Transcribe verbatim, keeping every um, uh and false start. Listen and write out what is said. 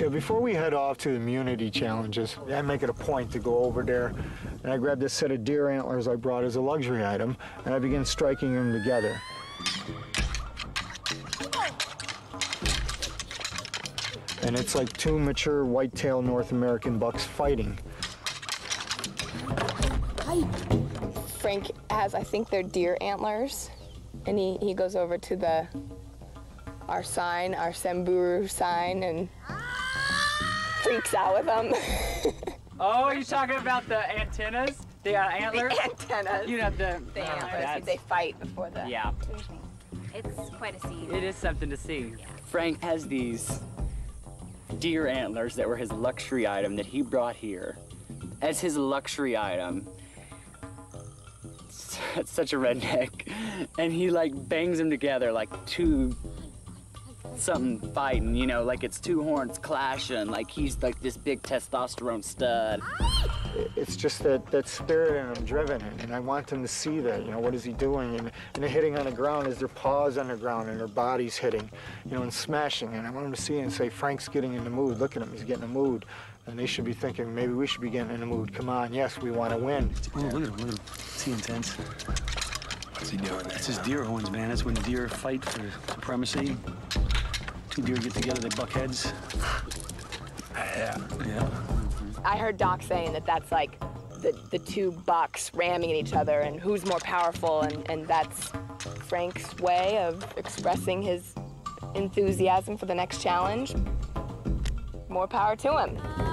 Yeah, before we head off to the immunity challenges, I make it a point to go over there, and I grab this set of deer antlers I brought as a luxury item, and I begin striking them together. And it's like two mature white-tailed North American bucks fighting. Frank has, I think they're deer antlers, and he, he goes over to the our sign, our Samburu sign, and freaks out with them. Oh, you're talking about the antennas? The uh, antlers? The antennas. You know, the, the uh, antlers. They fight before the... Yeah. It's quite a scene. It is something to see. Yeah. Frank has these deer antlers that were his luxury item that he brought here as his luxury item. It's such a redneck. And he like bangs them together like two something fighting, you know, like it's two horns clashing, like he's like this big testosterone stud. It's just that, that spirit in him driven, and I want them to see that, you know, what is he doing? And, and they're hitting on the ground as their paws on the ground and their body's hitting, you know, and smashing. And I want them to see it and say, Frank's getting in the mood. Look at him, he's getting in the mood. And they should be thinking, maybe we should be getting in the mood. Come on, yes, we want to win. Oh, look at him, look at him. Is he intense? What's he doing there? It's his deer horns, man. That's when deer fight for supremacy. Two deer get together, they buck heads. Yeah. Yeah. I heard Doc saying that that's like the, the two bucks ramming at each other and who's more powerful, and, and that's Frank's way of expressing his enthusiasm for the next challenge. More power to him.